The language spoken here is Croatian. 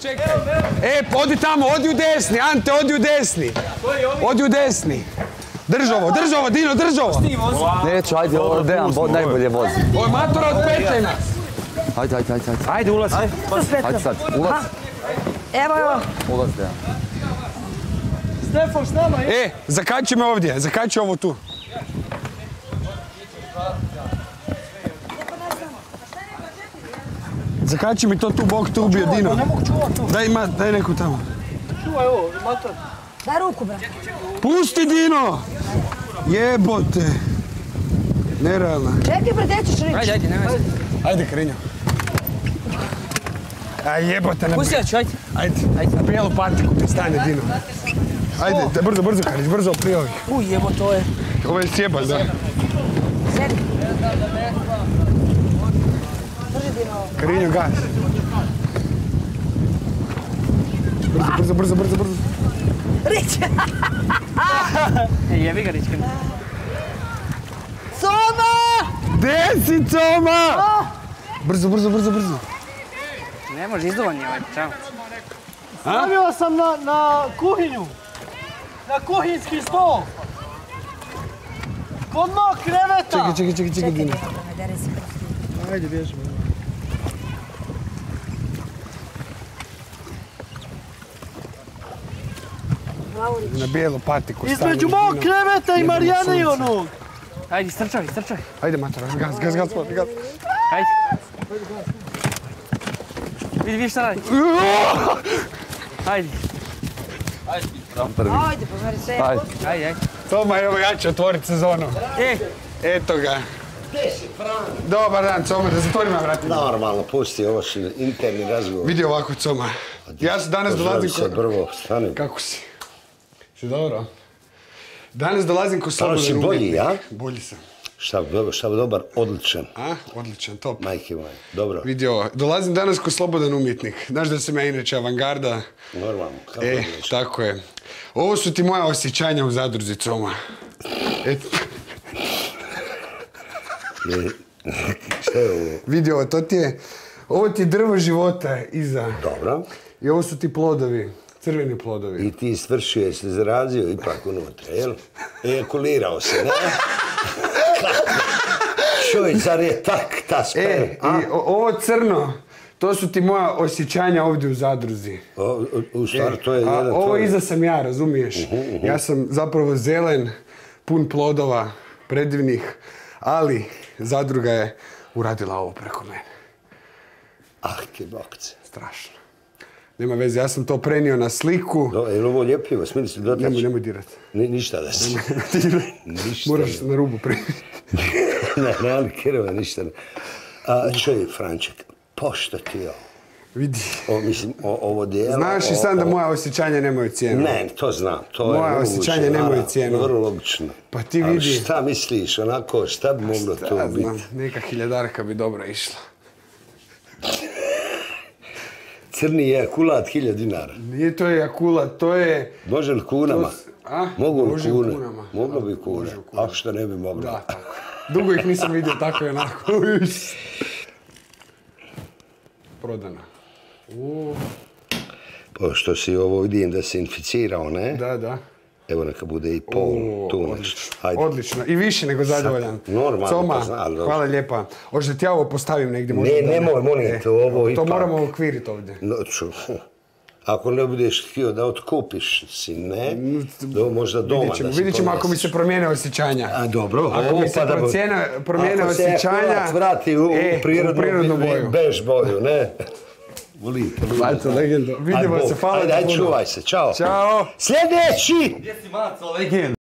čekaj. Odi tamo, odi u desni, Ante, odi u desni. Odi u desni. Drž ovo, Dino, drž ovo. Neću, ajde, ovo Dejan najbolje vozi. Ovo je matora od petlje nas. Ajde. Ajde, ulaz. Ajde sad, ulaz. Evo. Ulaz, Dejan. Stefan, s nama je. Zakači me ovdje, zakači ovo tu. Zakači mi to tu, Bog te ubio, Dino. Ne mogu čuvati tu. Daj neku tamo. Čuvaj ovo, mater. Daj ruku, brate. Pusti, Dino! Jebote. Nerealna. Čekaj, brate, ćeš reći. Ajde, nemoj se. Ajde, Krinjo. Jebote. Pusti ja ću, ajde. Ajde, na bijelu patiku ti stane, Dino. Ajde, brzo, Karić, brzo prije ovih. Jebo, to je. Ovo je sjebas, da. Sedi. Drži, Dino. Krinjo, gas. Brzo. Rić. Jebi ga, Rička. Coma! Gdje si, Coma? Brzo. Ne može, izdovan je ovaj, čao. Stavio sam na kuhinju. Na kuhinjski stol. Kod mog kreveta. Čekaj, Dino. Ne dere se. Ajde, bježimo. Na bijelu patiku stane. Između mog kreveta i Marijane i onog. Ajde, strčaj. Ajde, matora, gas. Ajde. Vidi šta radi. Ajde. Ajde, pomeri se. Ajde. Toma, evo ja ću otvoriti sezonu. Eto ga. Dobar dan, Coma, da zatvorim ja vratim. Normalno, pusti, ovo su interni razgovor. Vidi ovako, Coma. Ja se danas dolazim kod... Prvo, stani. Kako si? Si dobro? Danas dolazim kod slobodan umjetnik. umjetnik. Bolji, ja? Bolji sam. Šta dobar, odličan. Odličan, top. Majke moje, dobro. Vidi ovo, dolazim danas kod slobodan umjetnik. Znaš da sam ja inače avangarda. Normalno, kako tako je. Ovo su ti moja osjećanja u zadruzi, Coma. Šta je ovo? Vidi ovo, ovo ti je drvo života iza. Dobro. I ovo su ti plodovi, crveni plodovi. I ti svršio, jesi zarazio ipak unutra, jel? Ejakulirao se, ne? Čoj, zar je tak, ta sperm? I ovo crno, to su ti moja osjećanja ovdje u zadruzi. U stvari, to je jedan tvoj... Ovo iza sam ja, razumiješ? Ja sam zapravo zelen, pun plodova, predivnih, ali zadruga je uradila ovo preko mene. Ah, ti bokce. Strašno. Nema veze, ja sam to prenio na sliku. Je li ovo ljepljivo? Smili se dotaći? Nemoj dirati. Ništa da se... Moraš se na rubu preniti. Ne, ali kirove, ništa. Čoj, Franček, pošto ti ovo? Vidi. Mislim, ovo dijelo... Znaš i sam da moja osjećanja nemaju cijenu. Ne, to znam. Moja osjećanja nemaju cijenu. Vrlo logično. Pa ti vidi... Ali šta misliš, onako, šta bi moglo to biti? Znam, neka hiljadarka bi dobro išla. Crni ejakulat 1000 dinara. Nije to ejakulat, to je... Može li kunama? Mogu li kune? Moglo bi kune. A što ne bi moglo? Da, tako. Dugo ih nisam vidio tako i onako. Prodana. Pošto si ovo vidim da se inficirao, ne? Da. Evo neka bude i pol tu nešto. Odlično. I više nego zadovoljan. Normalno, Coma, to znam. hvala lijepa. Hoće ti ja ovo postavim negdje? Nemoj, molim te, ovo ipak. To moramo okviriti ovdje. Ako ne budeš htio da otkupiš si, ne? Možda doma da si ponesu. Vidit ćemo ako mi se promijene osjećanja. Dobro. Ako mi se promijene osjećanja... Ako se vrati u prirodnu boju. Bež boju, ne? Volim. Maco, legendo. Vidimo se, hvala. Ajde, čuvaj se, čao. Ćao. Sljedeći! Gdje si Maco, legendo?